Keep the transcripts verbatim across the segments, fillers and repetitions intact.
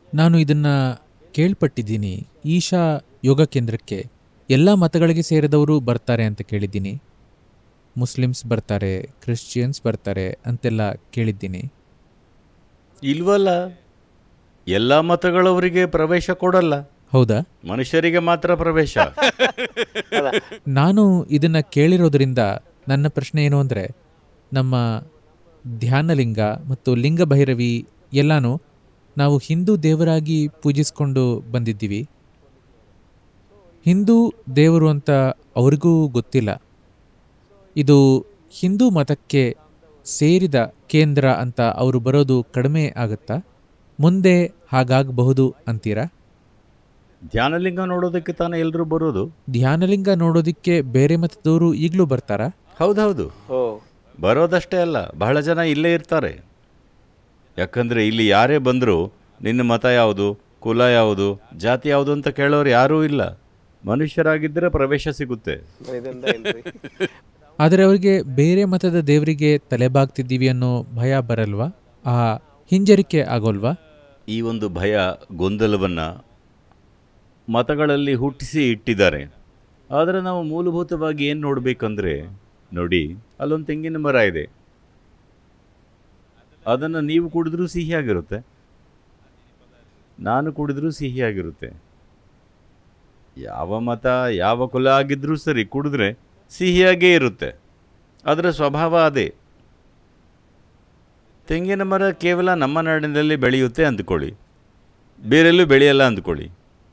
ನಾನು ಇದನ್ನ ಕೇಳ್ಪಟ್ಟಿದ್ದೀನಿ. ಈಶಾ ಯೋಗ ಕೇಂದ್ರಕ್ಕೆ ಎಲ್ಲ ಮತಗಳಿಗೆ ಸೇರಿದವರು ಬರ್ತಾರೆ ಅಂತ ಕೇಳಿದ್ದೀನಿ. ಮುಸ್ಲಿಮ್ಸ್ ಬರ್ತಾರೆ, ಕ್ರಿಶ್ಚಿಯನ್ಸ್ ಬರ್ತಾರೆ ಅಂತೆಲ್ಲ ಕೇಳಿದ್ದೀನಿ. ಇಲ್ವಲ್ಲ, ಎಲ್ಲ ಮತಗಳವರಿಗೆ ಪ್ರವೇಶ ಕೊಡಲ್ಲ. ಹೌದಾ? ಮನುಷ್ಯರಿಗೆ ಮಾತ್ರ ಪ್ರವೇಶ. ನಾನು ಇದನ್ನ ಕೇಳಿರೋದ್ರಿಂದ ನನ್ನ ಪ್ರಶ್ನೆ ಏನು ಅಂದರೆ, ನಮ್ಮ ಧ್ಯಾನಲಿಂಗ ಮತ್ತು ಲಿಂಗ ಭೈರವಿ ಎಲ್ಲಾನು ನಾವು ಹಿಂದೂ ದೇವರಾಗಿ ಪೂಜಿಸ್ಕೊಂಡು ಬಂದಿದ್ದೀವಿ. ಹಿಂದೂ ದೇವರು ಅಂತ ಅವ್ರಿಗೂ ಗೊತ್ತಿಲ್ಲ. ಇದು ಹಿಂದೂ ಮತಕ್ಕೆ ಸೇರಿದ ಕೇಂದ್ರ ಅಂತ ಅವರು ಬರೋದು ಕಡಿಮೆ ಆಗುತ್ತಾ? ಮುಂದೆ ಹಾಗಾಗಬಹುದು ಅಂತೀರಾ? ಧ್ಯಾನಲಿಂಗ ನೋಡೋದಕ್ಕೆ ತಾನೇ ಎಲ್ಲರೂ ಬರೋದು. ಧ್ಯಾನಲಿಂಗ ನೋಡೋದಕ್ಕೆ ಬೇರೆ ಮತದವರು ಈಗಲೂ ಬರ್ತಾರಾ? ಹೌದೌದು, ಬರೋದಷ್ಟೇ ಅಲ್ಲ, ಬಹಳ ಜನ ಇಲ್ಲೇ ಇರ್ತಾರೆ. ಯಾಕಂದರೆ ಇಲ್ಲಿ ಯಾರೇ ಬಂದರೂ ನಿನ್ನ ಮತ ಯಾವುದು, ಕುಲ ಯಾವುದು, ಜಾತಿ ಯಾವುದು ಅಂತ ಕೇಳೋರು ಯಾರೂ ಇಲ್ಲ. ಮನುಷ್ಯರಾಗಿದ್ದರೆ ಪ್ರವೇಶ ಸಿಗುತ್ತೆ. ಆದರೆ ಅವರಿಗೆ ಬೇರೆ ಮತದ ದೇವರಿಗೆ ತಲೆಬಾಗ್ತಿದ್ದೀವಿ ಅನ್ನೋ ಭಯ ಬರಲ್ವಾ? ಆ ಹಿಂಜರಿಕೆ ಆಗೋಲ್ವಾ? ಈ ಒಂದು ಭಯ, ಗೊಂದಲವನ್ನು ಮತಗಳಲ್ಲಿ ಹುಟ್ಟಿಸಿ ಇಟ್ಟಿದ್ದಾರೆ. ಆದರೆ ನಾವು ಮೂಲಭೂತವಾಗಿ ಏನು ನೋಡಬೇಕಂದ್ರೆ, ನೋಡಿ, ಅಲ್ಲೊಂದು ತೆಂಗಿನ ಮರ ಇದೆ. ಅದನ್ನು ನೀವು ಕುಡಿದ್ರೂ ಸಿಹಿಯಾಗಿರುತ್ತೆ, ನಾನು ಕುಡಿದ್ರೂ ಸಿಹಿಯಾಗಿರುತ್ತೆ. ಯಾವ ಮತ ಯಾವ ಕುಲ ಆಗಿದ್ರೂ ಸರಿ, ಕುಡಿದ್ರೆ ಸಿಹಿಯಾಗೇ ಇರುತ್ತೆ. ಅದರ ಸ್ವಭಾವ ಅದೇ. ತೆಂಗಿನ ಮರ ಕೇವಲ ನಮ್ಮ ನಾಡಿನಲ್ಲಿ ಬೆಳೆಯುತ್ತೆ ಅಂದ್ಕೊಳ್ಳಿ, ಬೇರೆಲ್ಲೂ ಬೆಳೆಯಲ್ಲ ಅಂದ್ಕೊಳ್ಳಿ.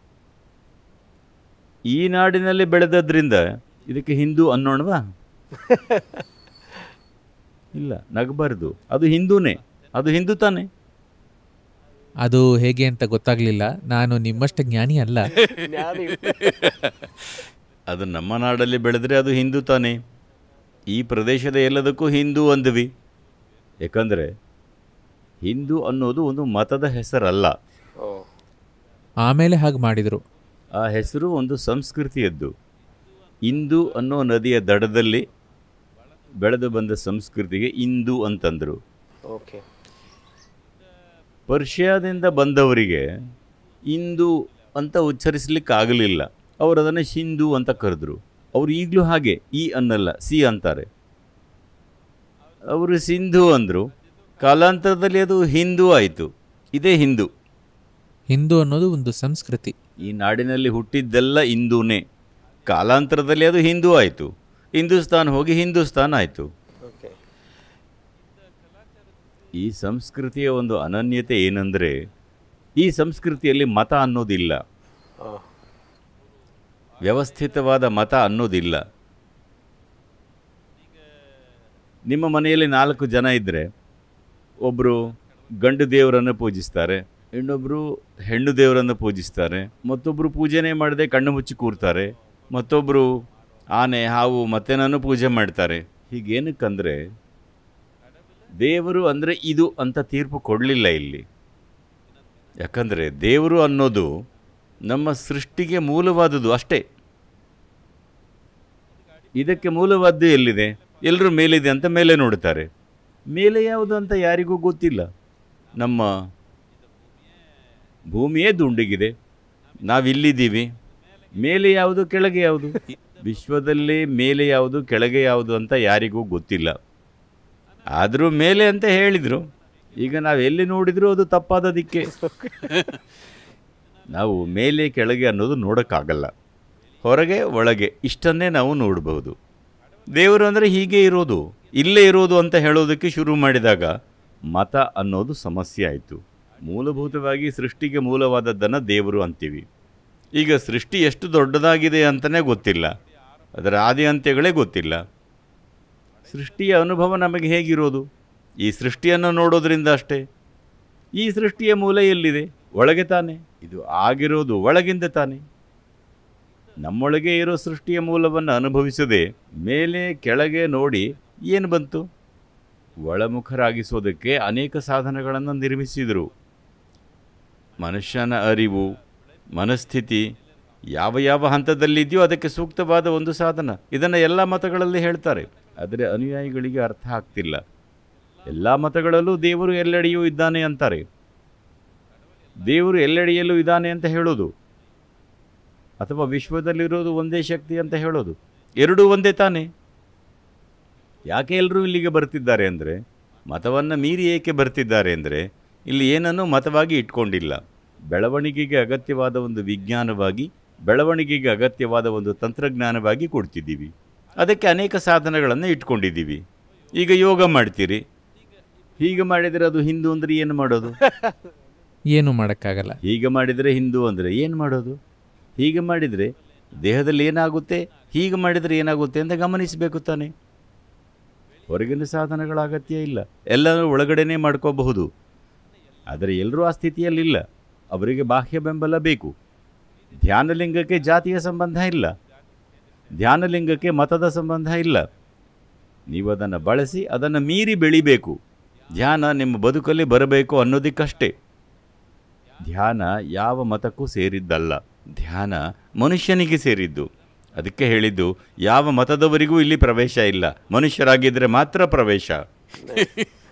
ಈ ನಾಡಿನಲ್ಲಿ ಬೆಳೆದದ್ರಿಂದ ಇದಕ್ಕೆ ಹಿಂದೂ ಅನ್ನೋಣವಾ? ಇಲ್ಲ, ನಗಬಾರ್ದು. ಅದು ಹಿಂದೂನೇ, ಅದು ಹಿಂದೂ ತಾನೆ. ಅದು ಹೇಗೆ ಅಂತ ಗೊತ್ತಾಗ್ಲಿಲ್ಲ. ನಾನು ನಿಮ್ಮಷ್ಟು ಜ್ಞಾನಿ ಅಲ್ಲ. ಅದು ನಮ್ಮ ನಾಡಲ್ಲಿ ಬೆಳೆದ್ರೆ ಅದು ಹಿಂದೂ ತಾನೆ. ಈ ಪ್ರದೇಶದ ಎಲ್ಲದಕ್ಕೂ ಹಿಂದೂ ಅಂದ್ವಿ. ಯಾಕಂದರೆ ಹಿಂದೂ ಅನ್ನೋದು ಒಂದು ಮತದ ಹೆಸರಲ್ಲ. ಆಮೇಲೆ ಹಾಗೆ ಮಾಡಿದರು. ಆ ಹೆಸರು ಒಂದು ಸಂಸ್ಕೃತಿಯದ್ದು. ಇಂದು ಅನ್ನೋ ನದಿಯ ದಡದಲ್ಲಿ ಬೆಳೆದು ಬಂದ ಸಂಸ್ಕೃತಿಗೆ ಇಂದು ಅಂತಂದರು. ಓಕೆ. ಪರ್ಷಿಯಾದಿಂದ ಬಂದವರಿಗೆ ಇಂದು ಅಂತ ಉಚ್ಚರಿಸಲಿಕ್ಕೆ ಆಗಲಿಲ್ಲ. ಅವರು ಅದನ್ನು ಹಿಂದೂ ಅಂತ ಕರೆದ್ರು. ಅವರು ಈಗಲೂ ಹಾಗೆ ಈ ಅನ್ನಲ್ಲ, ಸಿ ಅಂತಾರೆ. ಅವರು ಸಿಂಧು ಅಂದರು. ಕಾಲಾಂತರದಲ್ಲಿ ಅದು ಹಿಂದೂ ಆಯಿತು. ಇದೇ ಹಿಂದೂ. ಹಿಂದೂ ಅನ್ನೋದು ಒಂದು ಸಂಸ್ಕೃತಿ. ಈ ನಾಡಿನಲ್ಲಿ ಹುಟ್ಟಿದ್ದೆಲ್ಲ ಹಿಂದೂನೇ. ಕಾಲಾಂತರದಲ್ಲಿ ಅದು ಹಿಂದೂ ಆಯಿತು. ಹಿಂದೂಸ್ತಾನ್ ಹೋಗಿ ಹಿಂದೂಸ್ತಾನ್ ಆಯಿತು. ಈ ಸಂಸ್ಕೃತಿಯ ಒಂದು ಅನನ್ಯತೆ ಏನಂದರೆ, ಈ ಸಂಸ್ಕೃತಿಯಲ್ಲಿ ಮತ ಅನ್ನೋದಿಲ್ಲ, ವ್ಯವಸ್ಥಿತವಾದ ಮತ ಅನ್ನೋದಿಲ್ಲ. ನಿಮ್ಮ ಮನೆಯಲ್ಲಿ ನಾಲ್ಕು ಜನ ಇದ್ದರೆ, ಒಬ್ಬರು ಗಂಡು ದೇವರನ್ನು ಪೂಜಿಸ್ತಾರೆ, ಇನ್ನೊಬ್ಬರು ಹೆಣ್ಣು ದೇವರನ್ನು ಪೂಜಿಸ್ತಾರೆ, ಮತ್ತೊಬ್ಬರು ಪೂಜೆನೇ ಮಾಡದೆ ಕಣ್ಣು ಮುಚ್ಚಿ ಕೂರ್ತಾರೆ, ಮತ್ತೊಬ್ಬರು ಆನೆ ಹಾವು ಮತ್ತೇನನ್ನು ಪೂಜೆ ಮಾಡ್ತಾರೆ. ಹೀಗೇನಕ್ಕಂದರೆ ದೇವರು ಅಂದರೆ ಇದು ಅಂತ ತೀರ್ಪು ಕೊಡಲಿಲ್ಲ ಇಲ್ಲಿ. ಯಾಕಂದರೆ ದೇವರು ಅನ್ನೋದು ನಮ್ಮ ಸೃಷ್ಟಿಗೆ ಮೂಲವಾದುದು ಅಷ್ಟೇ. ಇದಕ್ಕೆ ಮೂಲವಾದ್ದು ಎಲ್ಲಿದೆ? ಎಲ್ಲರೂ ಮೇಲಿದೆ ಅಂತ ಮೇಲೆ ನೋಡ್ತಾರೆ. ಮೇಲೆ ಯಾವುದು ಅಂತ ಯಾರಿಗೂ ಗೊತ್ತಿಲ್ಲ. ನಮ್ಮ ಭೂಮಿಯೇ ದುಂಡಿಗಿದೆ, ನಾವಿಲ್ಲಿದ್ದೀವಿ. ಮೇಲೆ ಯಾವುದು ಕೆಳಗೆ ಯಾವುದು? ವಿಶ್ವದಲ್ಲೇ ಮೇಲೆ ಯಾವುದು ಕೆಳಗೆ ಯಾವುದು ಅಂತ ಯಾರಿಗೂ ಗೊತ್ತಿಲ್ಲ. ಆದರೂ ಮೇಲೆ ಅಂತ ಹೇಳಿದರು. ಈಗ ನಾವು ಎಲ್ಲಿ ನೋಡಿದರೂ ಅದು ತಪ್ಪಾದ ದಿಕ್ಕೆ. ನಾವು ಮೇಲೆ ಕೆಳಗೆ ಅನ್ನೋದು ನೋಡೋಕ್ಕಾಗಲ್ಲ. ಹೊರಗೆ ಒಳಗೆ ಇಷ್ಟನ್ನೇ ನಾವು ನೋಡಬಹುದು. ದೇವರು ಅಂದರೆ ಹೀಗೆ ಇರೋದು, ಇಲ್ಲೇ ಇರೋದು ಅಂತ ಹೇಳೋದಕ್ಕೆ ಶುರು ಮಾಡಿದಾಗ ಮತ ಅನ್ನೋದು ಸಮಸ್ಯೆ ಆಯಿತು. ಮೂಲಭೂತವಾಗಿ ಸೃಷ್ಟಿಗೆ ಮೂಲವಾದದ್ದನ್ನು ದೇವರು ಅಂತೀವಿ. ಈಗ ಸೃಷ್ಟಿ ಎಷ್ಟು ದೊಡ್ಡದಾಗಿದೆ ಅಂತಲೇ ಗೊತ್ತಿಲ್ಲ, ಅದರ ಆದಿ ಅಂತ್ಯಗಳೇ ಗೊತ್ತಿಲ್ಲ. ಸೃಷ್ಟಿಯ ಅನುಭವ ನಮಗೆ ಹೇಗಿರೋದು? ಈ ಸೃಷ್ಟಿಯನ್ನು ನೋಡೋದ್ರಿಂದ ಅಷ್ಟೇ. ಈ ಸೃಷ್ಟಿಯ ಮೂಲ ಎಲ್ಲಿದೆ? ಒಳಗೆ ತಾನೆ. ಇದು ಆಗಿರೋದು ಒಳಗಿಂದ ತಾನೆ. ನಮ್ಮೊಳಗೆ ಇರೋ ಸೃಷ್ಟಿಯ ಮೂಲವನ್ನು ಅನುಭವಿಸದೆ ಮೇಲೆ ಕೆಳಗೆ ನೋಡಿ ಏನು ಬಂತು? ಒಳಮುಖರಾಗಿಸೋದಕ್ಕೆ ಅನೇಕ ಸಾಧನಗಳನ್ನು ನಿರ್ಮಿಸಿದರು. ಮನುಷ್ಯನ ಅರಿವು, ಮನಸ್ಥಿತಿ ಯಾವ ಯಾವ ಹಂತದಲ್ಲಿದೆಯೋ ಅದಕ್ಕೆ ಸೂಕ್ತವಾದ ಒಂದು ಸಾಧನ. ಇದನ್ನು ಎಲ್ಲ ಮತಗಳಲ್ಲಿ ಹೇಳ್ತಾರೆ, ಆದರೆ ಅನುಯಾಯಿಗಳಿಗೆ ಅರ್ಥ ಆಗ್ತಿಲ್ಲ. ಎಲ್ಲ ಮತಗಳಲ್ಲೂ ದೇವರು ಎಲ್ಲೆಡೆಯೂ ಇದ್ದಾನೆ ಅಂತಾರೆ. ದೇವರು ಎಲ್ಲೆಡೆಯಲ್ಲೂ ಇದ್ದಾನೆ ಅಂತ ಹೇಳೋದು, ಅಥವಾ ವಿಶ್ವದಲ್ಲಿರೋದು ಒಂದೇ ಶಕ್ತಿ ಅಂತ ಹೇಳೋದು, ಎರಡೂ ಒಂದೇ ತಾನೇ. ಯಾಕೆ ಎಲ್ಲರೂ ಇಲ್ಲಿಗೆ ಬರ್ತಿದ್ದಾರೆ ಅಂದರೆ, ಮತವನ್ನು ಮೀರಿ ಏಕೆ ಬರ್ತಿದ್ದಾರೆ ಅಂದರೆ, ಇಲ್ಲಿ ಏನನ್ನೂ ಮತವಾಗಿ ಇಟ್ಕೊಂಡಿಲ್ಲ. ಬೆಳವಣಿಗೆಗೆ ಅಗತ್ಯವಾದ ಒಂದು ವಿಜ್ಞಾನವಾಗಿ, ಬೆಳವಣಿಗೆಗೆ ಅಗತ್ಯವಾದ ಒಂದು ತಂತ್ರಜ್ಞಾನವಾಗಿ ಕೊಡ್ತಿದ್ದೀವಿ. ಅದಕ್ಕೆ ಅನೇಕ ಸಾಧನಗಳನ್ನು ಇಟ್ಕೊಂಡಿದ್ದೀವಿ. ಈಗ ಯೋಗ ಮಾಡ್ತೀರಿ, ಹೀಗೆ ಮಾಡಿದರೆ ಅದು ಹಿಂದೂ ಅಂದರೆ ಏನು ಮಾಡೋದು? ಏನು ಮಾಡೋಕ್ಕಾಗಲ್ಲ. ಹೀಗೆ ಮಾಡಿದರೆ ಹಿಂದೂ ಅಂದರೆ ಏನು ಮಾಡೋದು? ಹೀಗೆ ಮಾಡಿದರೆ ದೇಹದಲ್ಲಿ ಏನಾಗುತ್ತೆ, ಹೀಗೆ ಮಾಡಿದರೆ ಏನಾಗುತ್ತೆ ಅಂತ ಗಮನಿಸಬೇಕು ತಾನೆ. ಹೊರಗಿನ ಸಾಧನಗಳ ಅಗತ್ಯ ಇಲ್ಲ, ಎಲ್ಲನೂ ಒಳಗಡೆನೇ ಮಾಡ್ಕೋಬಹುದು. ಆದರೆ ಎಲ್ಲರೂ ಆ ಸ್ಥಿತಿಯಲ್ಲಿಲ್ಲ, ಅವರಿಗೆ ಬಾಹ್ಯ ಬೆಂಬಲ ಬೇಕು. ಧ್ಯಾನಲಿಂಗಕ್ಕೆ ಜಾತಿಯ ಸಂಬಂಧ ಇಲ್ಲ, ಧ್ಯಾನಲಿಂಗಕ್ಕೆ ಮತದ ಸಂಬಂಧ ಇಲ್ಲ. ನೀವು ಅದನ್ನು ಬಳಸಿ ಅದನ್ನು ಮೀರಿ ಬೆಳಿಬೇಕು. ಧ್ಯಾನ ನಿಮ್ಮ ಬದುಕಲ್ಲಿ ಬರಬೇಕು ಅನ್ನೋದಕ್ಕಷ್ಟೇ. ಧ್ಯಾನ ಯಾವ ಮತಕ್ಕೂ ಸೇರಿದ್ದಲ್ಲ, ಧ್ಯಾನ ಮನುಷ್ಯನಿಗೆ ಸೇರಿದ್ದು. ಅದಕ್ಕೆ ಹೇಳಿದ್ದು, ಯಾವ ಮತದವರಿಗೂ ಇಲ್ಲಿ ಪ್ರವೇಶ ಇಲ್ಲ, ಮನುಷ್ಯರಾಗಿದ್ದರೆ ಮಾತ್ರ ಪ್ರವೇಶ.